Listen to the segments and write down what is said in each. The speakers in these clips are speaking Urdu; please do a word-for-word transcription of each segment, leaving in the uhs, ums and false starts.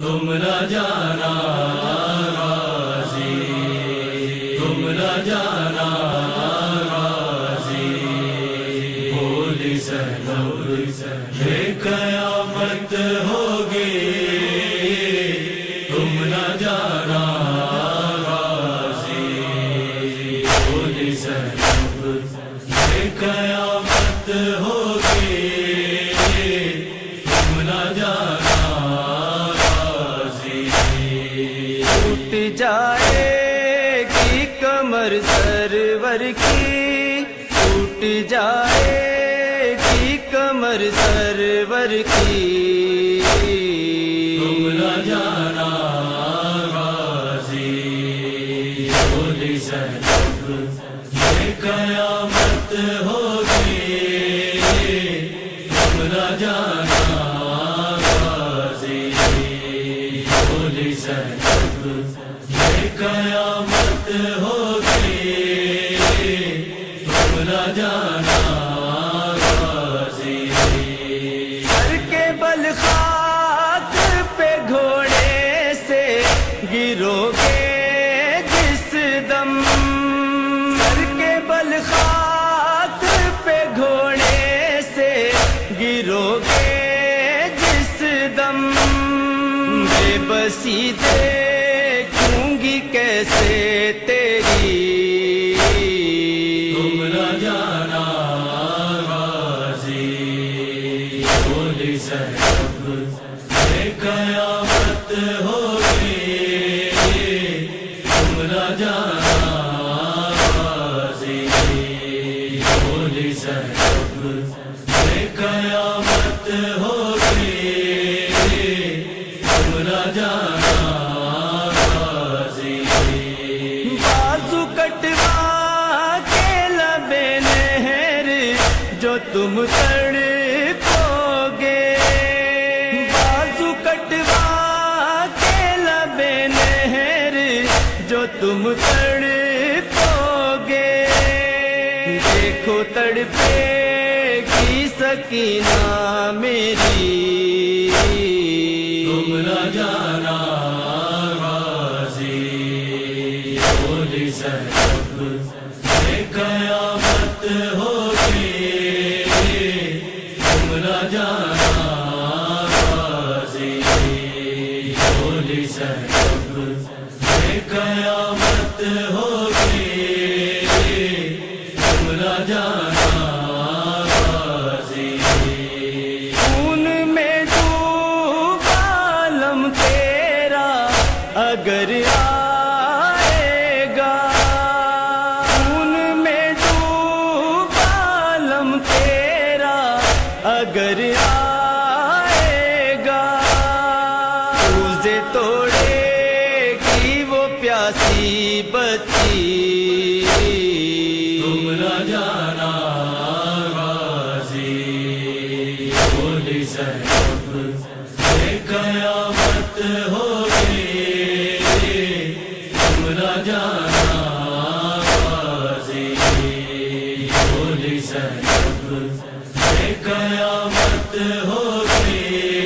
تم نہ جانا غازی، تم نہ جانا غازی، بولی زینب یہ قیامت ہوگی، تم نہ جانا غازی، بولی زینب یہ قیامت ہوگی، تم نہ جانا غازی۔ ٹوٹ جائے گی کمر سرور کی، ٹوٹ جائے گی کمر سرور کی، تم نہ جانا غازی، بولی زینب یہ قیامت ہوگی، تم نہ جانا غازی، بولی زینب یہ قیامت ہوگی، تم نہ جانا غازی۔ سر کے بل خاک پہ گھوڑے سے گرو گے جس دم، سر کے بل خاک پہ گھوڑے سے گرو گے جس دم، بے بسی دیکھوں گی کیسے تیری، تم نہ جانا غازی، بولی زینب یہ قیامت ہوگی، تم نہ جانا غازی، بولی زینب یہ قیامت ہوگی، تم نہ جانا غازی۔ بازو کٹوا کے لبے نہر جو تم تڑپو گے، بازو کٹوا کے لبے نہر جو تم تڑپو گے، دیکھو تڑپے گی سکینہ میری، تم نہ جانا غازی، بولی زینب یہ قیامت ہوگی، تم نہ جانا غازی، بولی زینب یہ قیامت ہوگی، تم نہ جانا غازی۔ خون میں ڈوبا عالم تیرا اگر آئے گا، خون میں ڈوبا عالم تیرا اگر آئے گا، روزے توڑے گی وہ پیاسی بتی، تم نہ جانا غازی، بولی زینب یہ قیامت ہوگی، تم نہ جانا غازی، بولی زینب یہ قیامت ہوگی،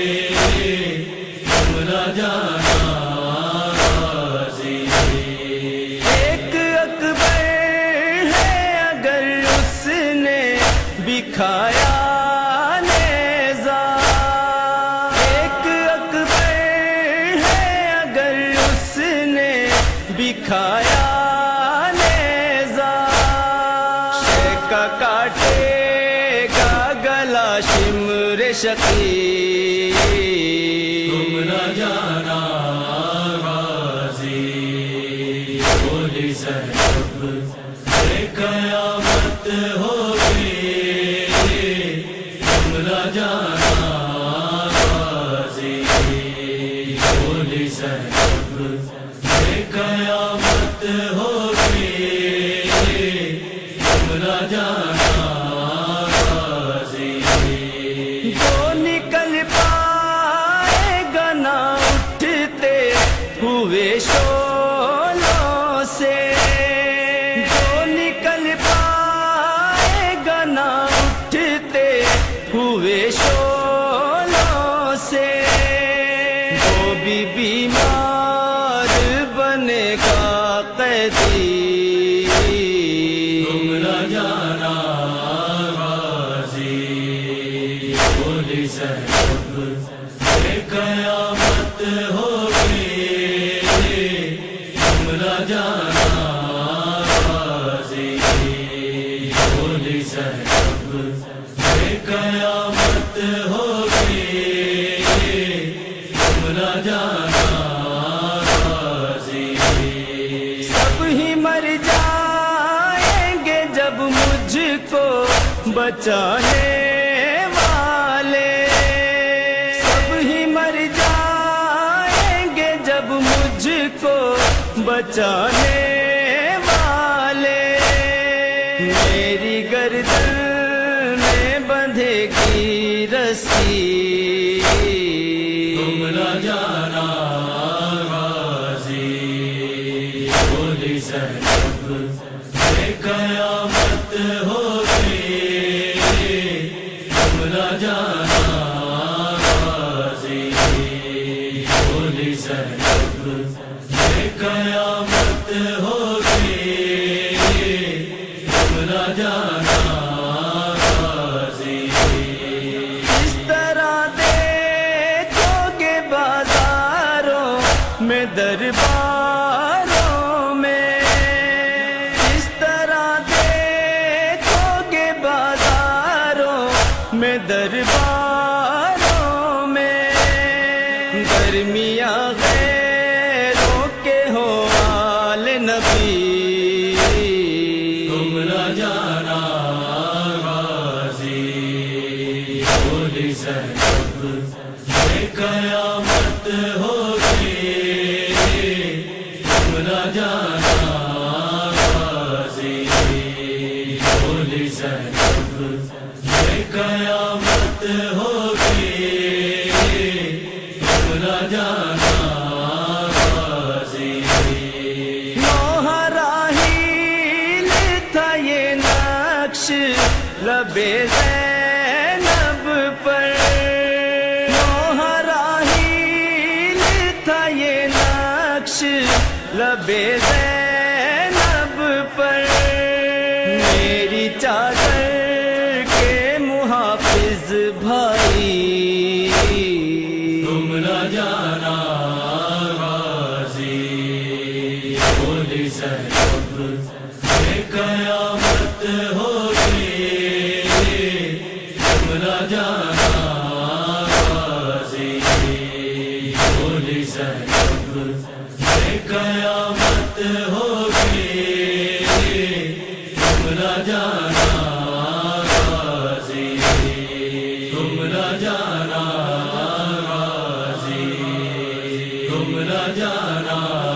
تم نہ جانا غازی۔ ایک اکبر ہے اگر اس نے بکھایا نیزہ، ایک اکبر ہے اگر اس نے بکھایا نیزہ، شیکا کاٹے گا گلا شمر شقی، تم نہ جانا غازی، بولی زینب یہ قیامت ہوگی، تم نہ جانا غازی، بولی زینب یہ قیامت ہوگی، تم نہ جانا غازی۔ جو نکل پائے گا نہ اٹھتے ہوئے شولوں سے، جو نکل پائے گا نہ اٹھتے ہوئے شولوں سے، وہ بھی بیمار بنے گا قیدی تم نہ جانا غازی بولی زینب یہ قیامت ہوگی تم نہ جانا غازی بولی زینب یہ قیامت ہوگی تم نہ جانا غازی سب ہی مر جائیں گے جب مجھ کو بچانے والے سب ہی مر جائیں گے جب مجھ کو بچانے والے میری گردن میں بندھے گی رسی تم نہ جانا غازی بولی زینب یہ قیامت ہوگی تم نہ جانا غازی بولی زینب یہ قیامت ہوگی تم نہ جانا غازی اس طرح دیکھو گے بازاروں میں درباروں میں اس طرح دیکھو گے بازاروں میں درباروں میں درمیاں غیروں کے ہو آل نبی تم نہ جانا غازی بولی زینب یہ قیامت ہوگی تم نہ جانا غازی بولی زینب یہ قیامت ہوگی تم نہ جانا غازی نوحہ راحیل تھا یہ نقش لبے زینب پر نوحہ راحیل تھا یہ نقش لبے زینب پر میری چادر کے محافظ بھائی تم نہ جانا غازی بولی زینب یہ قیامت ہوگی تم نہ جانا غازی بولی زینب یہ قیامت ہوگی تم نہ جانا غازی تم نہ جانا غازی تم نہ جانا